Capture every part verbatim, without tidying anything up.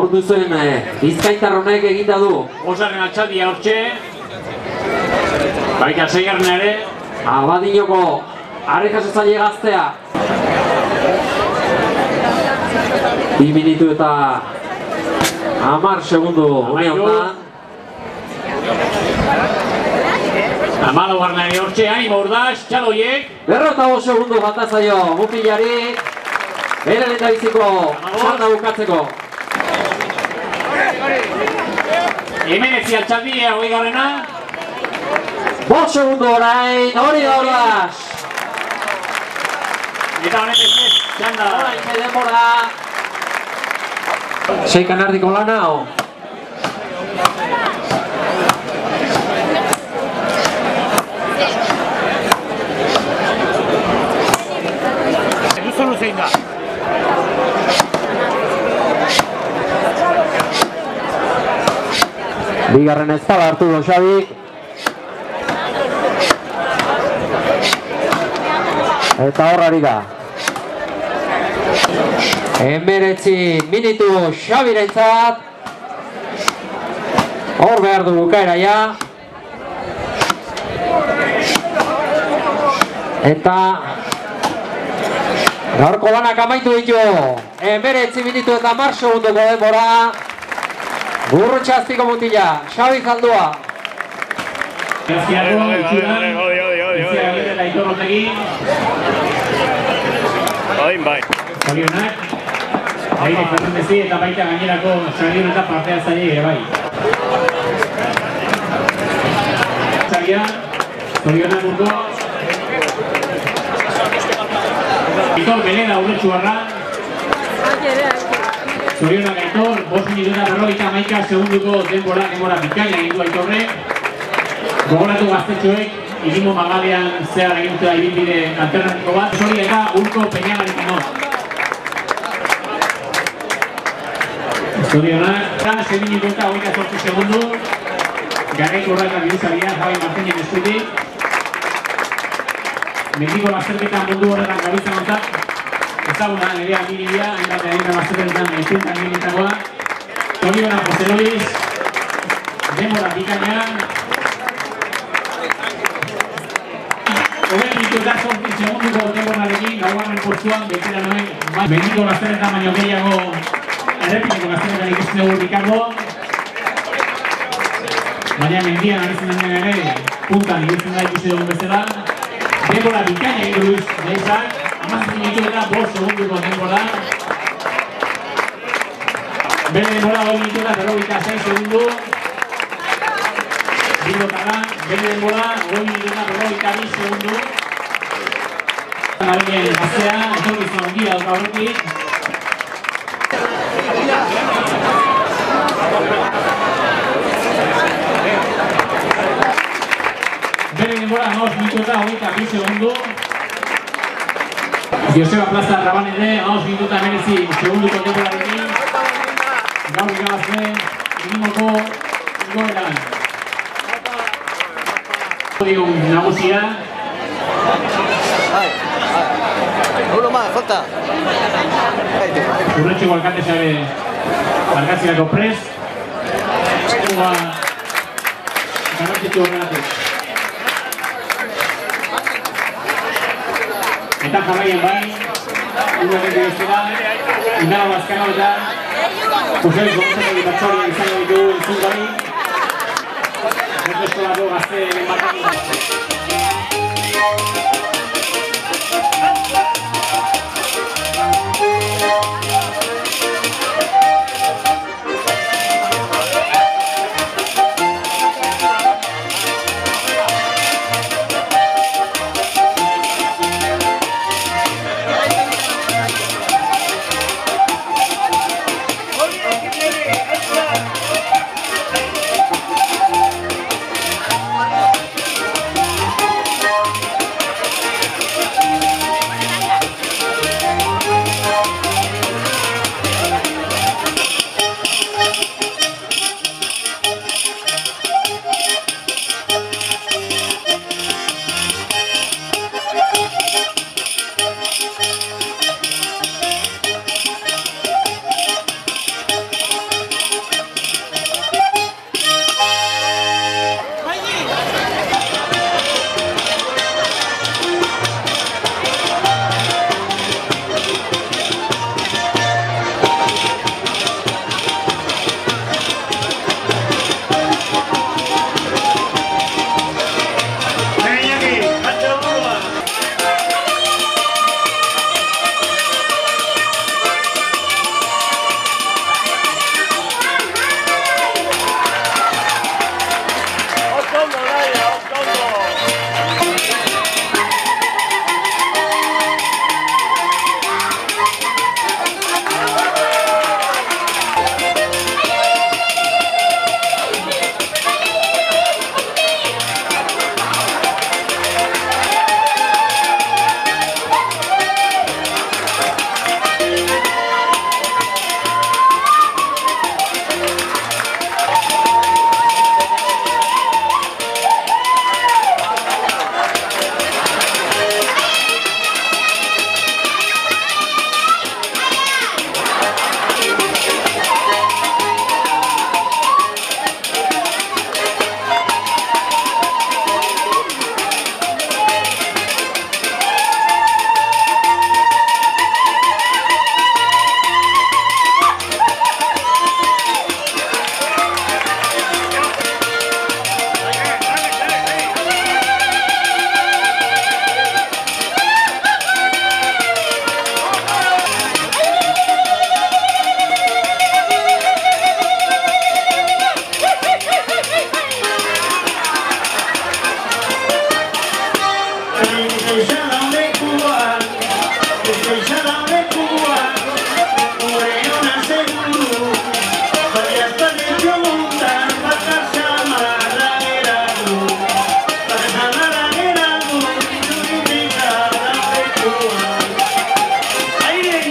duzuen Bizkaitar honek egita du. Bosgarren altxaldia hortxe. Baita seigarren ere. Abadiñoko arre jasotzaile gaztea. Bi minutu eta hamar segundu une honetan. Hamalaugarren ere hortxe, animo urdaz, txaloiek. Berrota bost segundu falta zaio Mupilari. Bere lehendabiziko txanda bukatzeko. Hemenetzi altxaldia, hogei garrena. Bost segundu orain, hori da Ordaz. Eta honek ez ez, txanda. Orain denbora. Sei kanardiko lana, o? Zonu zein da. Bigarren ez da hartu do Xabik. Eta horrari da. Hemeretzi minutu Xabirentzat. Hor behar du bukaera ja. Eta gaurko lanak amaitu ditu. Hemeretzi minutu eta hamar segunduko denbora. Gurrutxaztiko mutila, Xabi Zaldua. Graziago, itxuran, itxuran eta itorrotegi. Oin bai. Zorionak, Aire Fernandezi eta baita gainerako Xabion eta partea zaile ere bai. Xabia, zorionak urko. Aitor Beleda urretxu barra. Zorionak Aitor, bost minutu eta berrogeita hamaika segunduko denbora, denbora bikaina egin du Aitorre. Gogoratu gaztetxoek, irimo magalean zehar egin dutela ibilbide alternatiko bat. Zori eta urko Peñagarik ino. Zorionak, sei minutu eta hogeita zortzi segundu. Garraiko horreta biruzaria, Javi Martinen eskutik. Mendiko bazterketa mundu horretan gabiltzan ontzat. Ezaguna, nerea miribia, hainbat egin bazterketan ezuntan egitakoa. Zorionak Jose Luis, denbora bikaina. Hogei minutu eta zortzi segunduko denborarekin, laugarren portzuan, veteranoek, Mendiko bazterketan baino gehiago errepikeko bazterketan ikusten dugu Ricardo. Baina mendian aritzen den ere, puntan ikusten da ikusi dugun bezala. Denbora bikaina egin Luis Leizak, hamazazpi minutu eta bost segunduko denbora. Bere denbora hogei minutu eta berrogeita sei segundu. Bildotara, bere denbora hogei minutu eta berrogeita bi segundu. Marien gaztea, etorkizun ondia dauka horretik. Bere denbora hamabost minutu eta hogeita bi segundu. Joseba Plaza Rabanede, hamabost minutu eta hemeretzi segunduko denborarekin. Gaur irabazle, minimoko igoeran. Podium nagusia. Uno más, falta. Urretxeko alkatezare alkatziako pres. Uga garantzitu horrenatik. Eta jarraien bai, ugarren direzera, indara bazkana eta Jose Luis González Batzorri izango ditugu entzun bai. Berto eskolako gazte lehenbatak.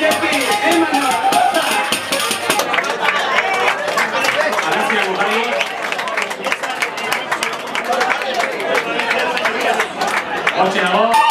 Arraziako gari. Hortxe dago.